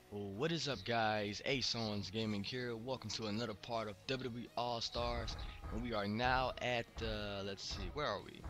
Well, what is up, guys? Asons Gaming here. Welcome to another part of WWE All Stars, and we are now at let's see, where are we?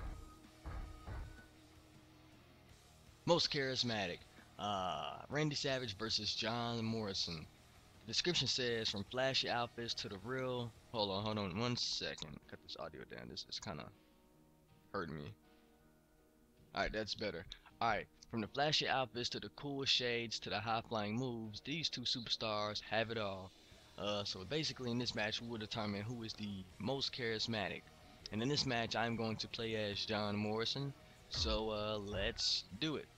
Most charismatic. Randy Savage versus John Morrison. The description says from flashy outfits to the real. Hold on, 1 second. Cut this audio down. This is kind of hurting me. All right, that's better. All right, from the flashy outfits to the cool shades to the high-flying moves, these two superstars have it all. So basically, in this match, we will determine who is the most charismatic. And in this match, I'm going to play as John Morrison. So let's do it.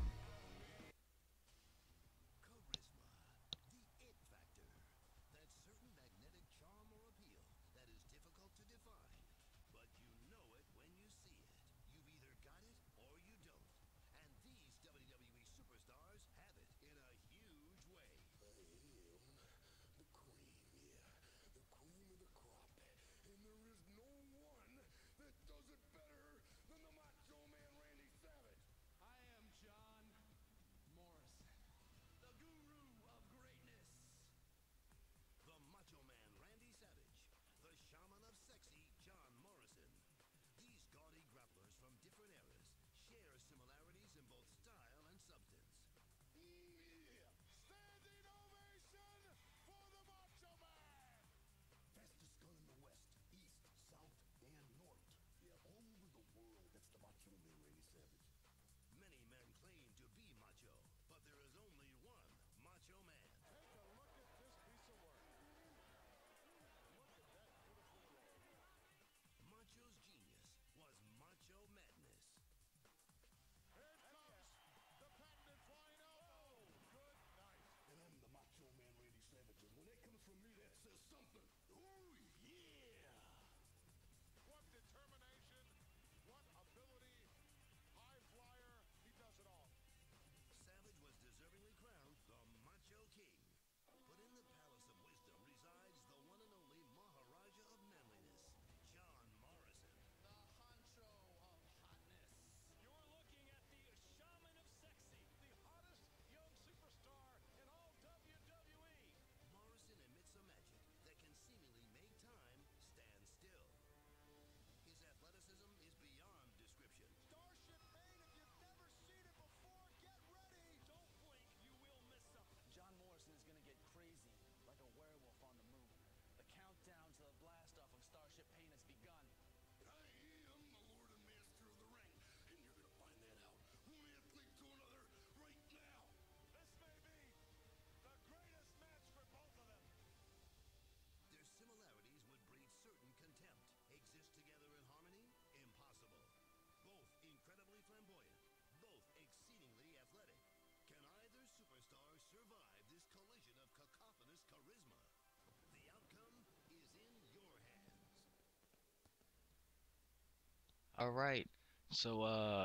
All right. So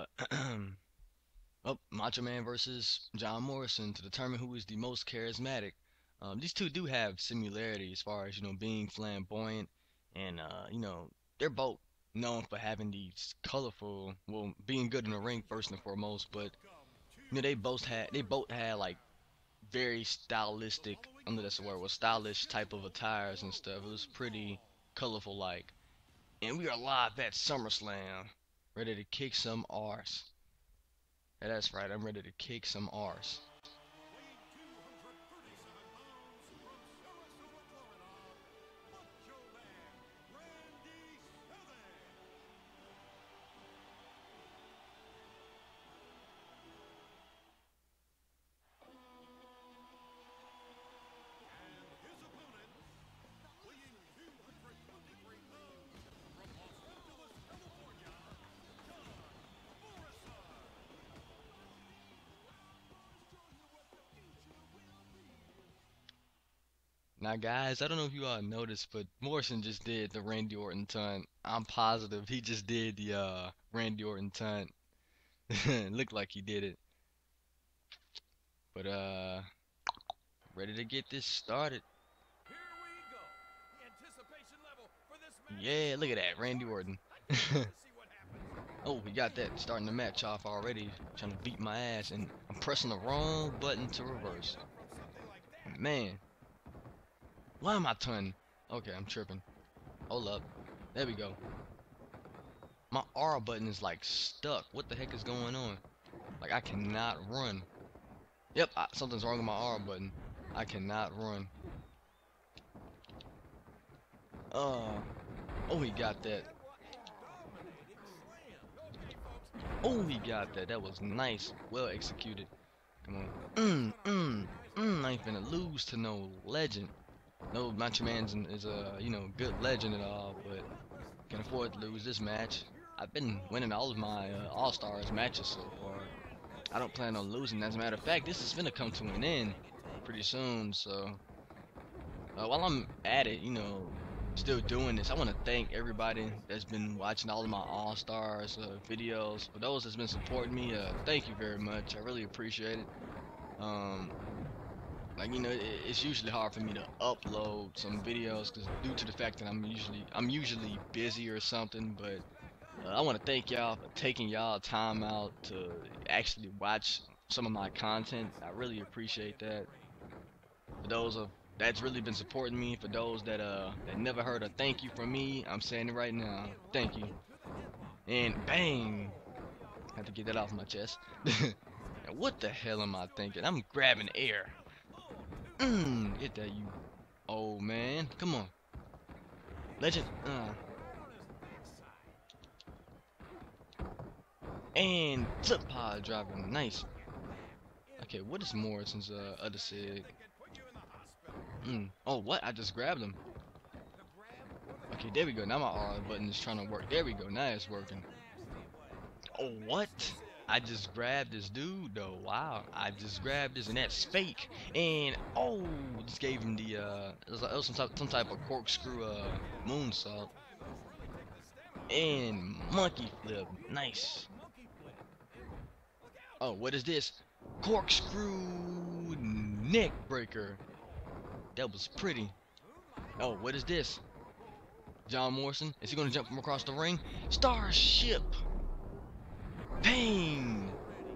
oh, Macho Man versus John Morrison to determine who is the most charismatic. These two do have similarity as far as being flamboyant, and they're both known for having these colorful, well, being good in the ring first and foremost. But they both had like very stylistic, I know that's the word, was stylish type of attires and stuff. It was pretty colorful, like. And we are live at Summerslam, ready to kick some arse. Yeah, that's right, I'm ready to kick some arse. Now, guys, I don't know if you all noticed, but Morrison just did the Randy Orton taunt. I'm positive he just did the Randy Orton taunt. Looked like he did it. But ready to get this started. Yeah, look at that, Randy Orton. Oh, we got that starting the match off already. Trying to beat my ass, and I'm pressing the wrong button to reverse. man. Why am I turning? Okay, I'm tripping. Hold up. There we go. My R button is like stuck. What the heck is going on? Like I cannot run. Yep, something's wrong with my R button. I cannot run. Oh, he got that. Oh, he got that. That was nice. Well executed. Come on. I ain't finna lose to no legend. No, Macho Man's is a, you know, good legend and all, but can afford to lose this match. I've been winning all of my All-Stars matches so far. I don't plan on losing. As a matter of fact, this is finna come to an end pretty soon, so while I'm at it, you know, still doing this, I want to thank everybody that's been watching all of my All-Stars videos. For those that's been supporting me, thank you very much. I really appreciate it. Like, you know, it's usually hard for me to upload some videos because due to the fact that I'm usually busy or something. But I want to thank y'all for taking y'all time out to actually watch some of my content. I really appreciate that. For those that's really been supporting me, for those that never heard a thank you from me, I'm saying it right now. Thank you. And bang, I have to get that off my chest. And what the hell am I thinking? I'm grabbing air. Get that, you old man. Come on. Legend. And flip pod driver. Nice. Okay, what is Morrison's other sig? Oh, what? I just grabbed him. Okay, there we go. Now my R button is trying to work. There we go. Now it's working. Oh, what? I just grabbed this dude though. Wow, I just grabbed this and that's fake. And oh, just gave him the it was some type of corkscrew moonsault. And monkey flip. Nice. Oh, what is this? Corkscrew neck breaker. That was pretty. Oh, what is this? John Morrison. Is he gonna jump from across the ring? Starship. Pain.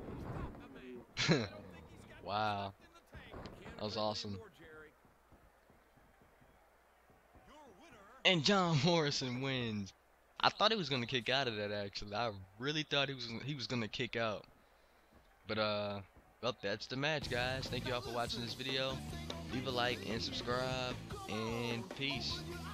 Wow, that was awesome. And John Morrison wins. I thought he was gonna kick out of that. Actually, I really thought he was gonna kick out. But well, that's the match, guys. Thank you all for watching this video. Leave a like and subscribe, and peace.